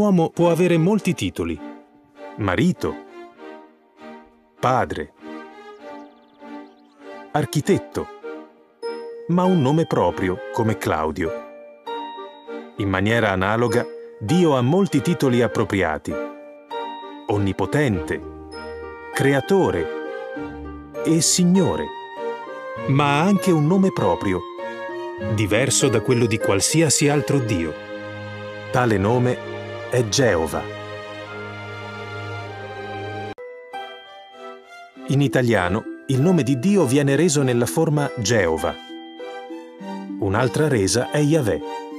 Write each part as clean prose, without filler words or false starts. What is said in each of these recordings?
uomo può avere molti titoli: marito, padre, architetto, ma un nome proprio come Claudio. In maniera analoga, Dio ha molti titoli appropriati: onnipotente, creatore e Signore, ma ha anche un nome proprio, diverso da quello di qualsiasi altro Dio. Tale nome è Geova. In italiano, il nome di Dio viene reso nella forma Geova. Un'altra resa è Yahweh.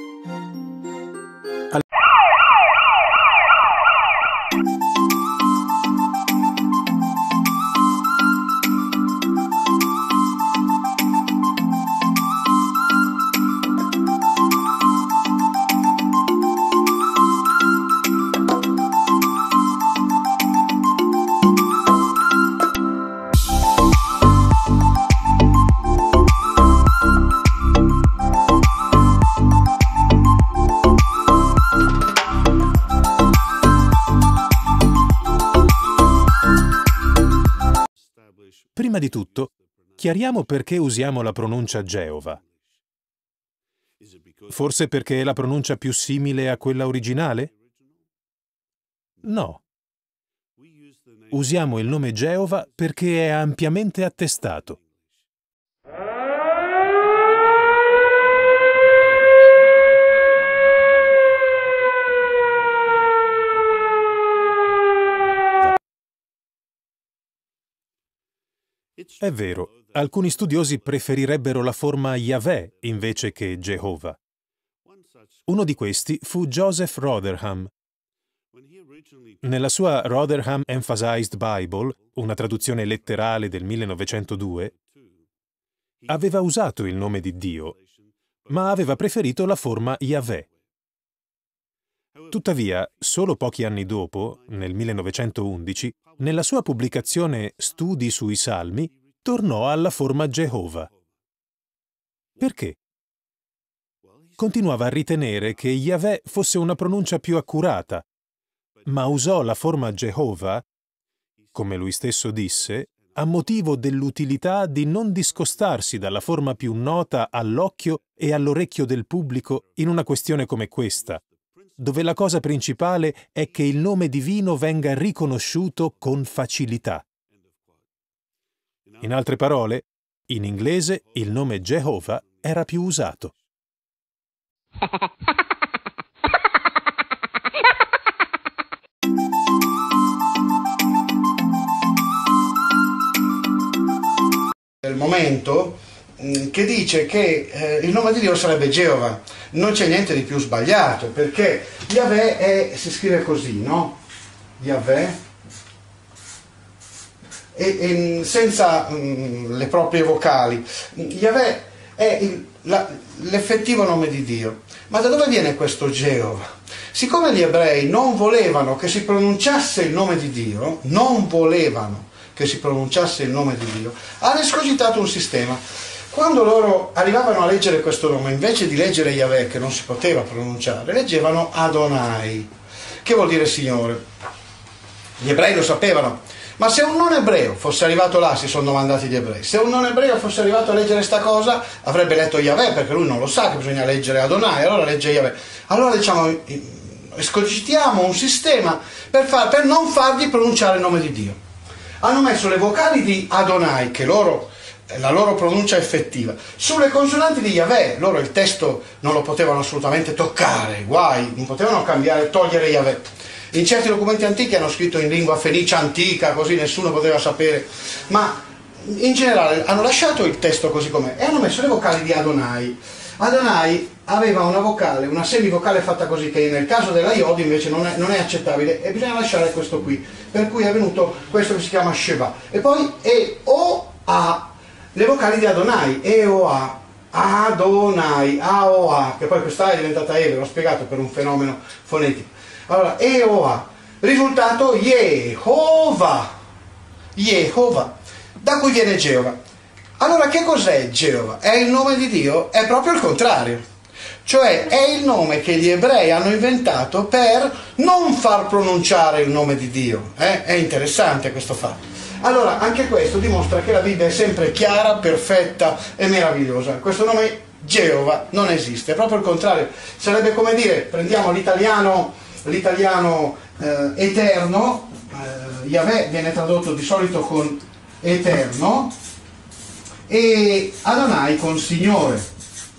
Prima di tutto, chiariamo perché usiamo la pronuncia Geova. Forse perché è la pronuncia più simile a quella originale? No. Usiamo il nome Geova perché è ampiamente attestato. È vero, alcuni studiosi preferirebbero la forma Yahweh invece che Geova. Uno di questi fu Joseph Rotherham. Nella sua Rotherham Emphasized Bible, una traduzione letterale del 1902, aveva usato il nome di Dio, ma aveva preferito la forma Yahweh. Tuttavia, solo pochi anni dopo, nel 1911, nella sua pubblicazione Studi sui Salmi, tornò alla forma Geova. Perché? Continuava a ritenere che Yahweh fosse una pronuncia più accurata, ma usò la forma Geova, come lui stesso disse, a motivo dell'utilità di non discostarsi dalla forma più nota all'occhio e all'orecchio del pubblico in una questione come questa, dove la cosa principale è che il nome divino venga riconosciuto con facilità. In altre parole, in inglese il nome Geova era più usato. Del momento che dice che il nome di Dio sarebbe Geova. Non c'è niente di più sbagliato, perché Yahweh si scrive così, no? Yahweh, senza le proprie vocali. Yahweh è l'effettivo nome di Dio. Ma da dove viene questo Geova? Siccome gli ebrei non volevano che si pronunciasse il nome di Dio, hanno escogitato un sistema. Quando loro arrivavano a leggere questo nome, invece di leggere Yahweh, che non si poteva pronunciare, leggevano Adonai, che vuol dire Signore. Gli ebrei lo sapevano, ma se un non ebreo fosse arrivato là, si sono domandati gli ebrei, se un non ebreo fosse arrivato a leggere sta cosa, avrebbe letto Yahweh, perché lui non lo sa che bisogna leggere Adonai, allora legge Yahweh. Allora diciamo, escogitiamo un sistema per non fargli pronunciare il nome di Dio. Hanno messo le vocali di Adonai, che la loro pronuncia effettiva, sulle consonanti di Yahweh. Loro il testo non lo potevano assolutamente toccare, guai, non potevano cambiare, togliere Yahweh. In certi documenti antichi hanno scritto in lingua fenicia antica, così nessuno poteva sapere, ma in generale hanno lasciato il testo così com'è e hanno messo le vocali di Adonai. Adonai aveva una vocale, una semivocale fatta così, che nel caso della Iod invece non è accettabile, e bisogna lasciare questo qui, per cui è venuto questo che si chiama Sheva. E poi E-O-A, le vocali di Adonai, E-O-A, Adonai, A-O-A, che poi questa è diventata E, ve l'ho spiegato, per un fenomeno fonetico. Allora, E-O-A, risultato Yehovah, da cui viene Geova. Allora che cos'è Geova? È il nome di Dio? È proprio il contrario, Cioè è il nome che gli ebrei hanno inventato per non far pronunciare il nome di Dio. È interessante questo fatto. Allora, anche questo dimostra che la Bibbia è sempre chiara, perfetta e meravigliosa. Questo nome Geova non esiste, è proprio il contrario. Sarebbe come dire, prendiamo l'italiano eterno, Yahweh viene tradotto di solito con eterno, e Adonai con Signore.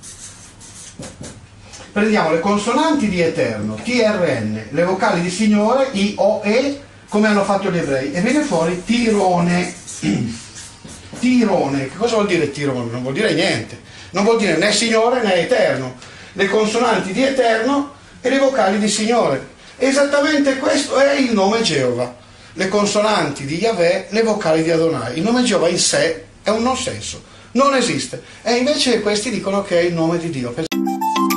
Prendiamo le consonanti di eterno, TRN, le vocali di Signore, I, O, E, come hanno fatto gli ebrei, e viene fuori Tirone. Tirone, che cosa vuol dire Tirone? Non vuol dire niente, non vuol dire né Signore né Eterno. Le consonanti di Eterno e le vocali di Signore. Esattamente questo è il nome Geova. Le consonanti di Yahweh, le vocali di Adonai. Il nome Geova in sé è un non senso, non esiste. E invece questi dicono che è il nome di Dio.